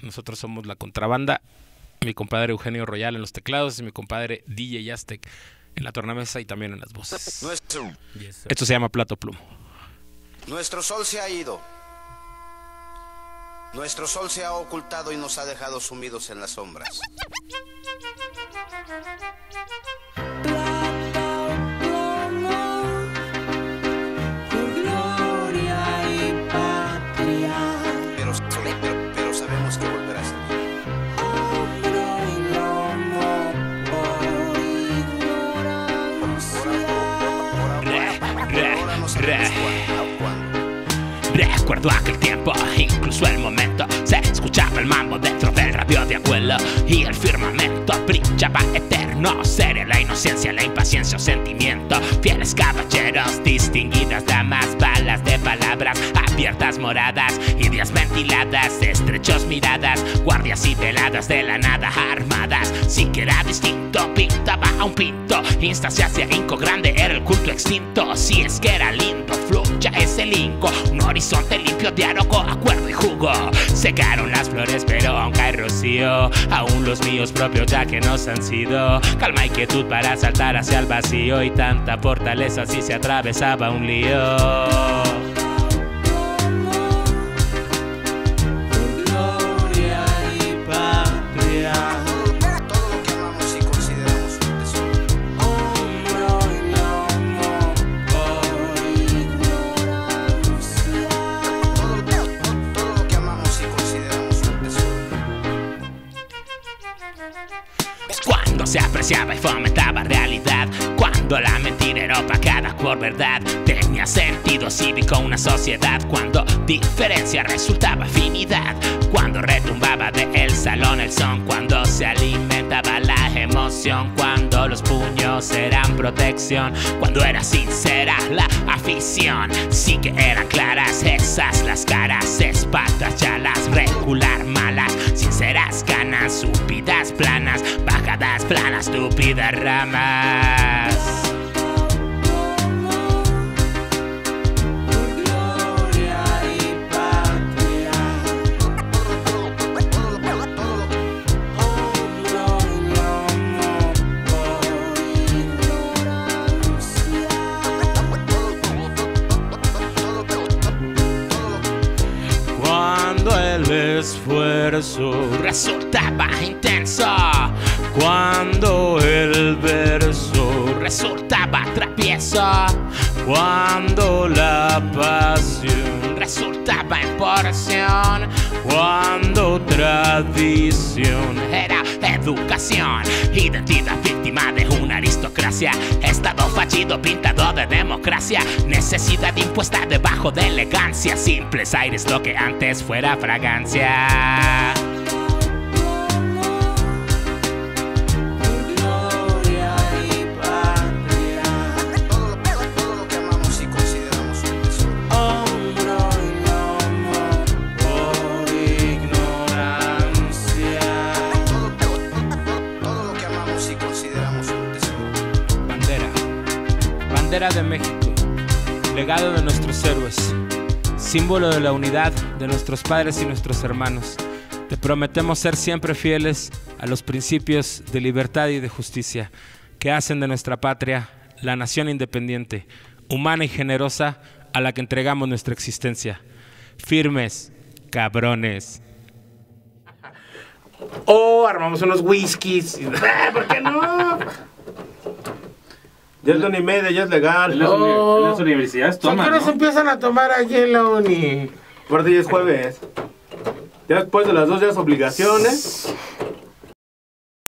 Nosotros somos La Contrabanda. Mi compadre Eugenio Royal en los teclados y mi compadre DJ Aztec en la tornamesa y también en las voces. Esto se llama Plato Plomo. Nuestro sol se ha ido. Nuestro sol se ha ocultado y nos ha dejado sumidos en las sombras. Pero sabemos que volverás. Recuerdo aquel tiempo, incluso el momento. Se escuchaba el mambo dentro del radio de abuelo y el firmamento brillaba eterno. Sería la inocencia, la impaciencia o sentimiento. Fieles caballeros, distinguidas damas, balas de palabras abiertas, moradas, ideas ventiladas, estrechos miradas, guardias y veladas de la nada armadas. Sí que era distinto, pintaba a un pinto, instancias de ahínco grande, era el culto extinto. Si es que era lindo, fluya ese linco, un horizonte limpio de arrojo, acuerdo y jugo. Secaron las flores pero aún cae rocío, aún los míos propios ya que nos han sido. Calma y quietud para saltar hacia el vacío y tanta fortaleza si se atravesaba un lío. Cuando se apreciaba y fomentaba realidad, cuando la mentira era opacada por verdad, tenía sentido cívico una sociedad, cuando diferencia resultaba afinidad, cuando retumbaba de el salón el son, cuando se alimentaba la emoción, cuando los puños eran protección, cuando era sincera la afición. Sí que eran claras esas las caras, espadas ya las regular malas, sinceras ganas, subidas planas, bajadas planas, estúpidas ramas. Cuando el esfuerzo resultaba intenso, cuando el verso resultaba travieso, cuando la pasión resultaba en porción, cuando tradición era educación, identidad víctima de una aristocracia, estado fallido pintado de democracia, necesidad impuesta debajo de elegancia, simples aires lo que antes fuera fragancia. Bandera de México, legado de nuestros héroes, símbolo de la unidad de nuestros padres y nuestros hermanos. Te prometemos ser siempre fieles a los principios de libertad y de justicia que hacen de nuestra patria la nación independiente, humana y generosa a la que entregamos nuestra existencia. Firmes, cabrones. Oh, armamos unos whiskies. ¿Por qué no? Ya es la uni media, ya es legal. En las universidades toman, ¿por qué no se empiezan a tomar allí en la uni? Aparte ya es jueves. Ya después de las 2 ya es obligaciones.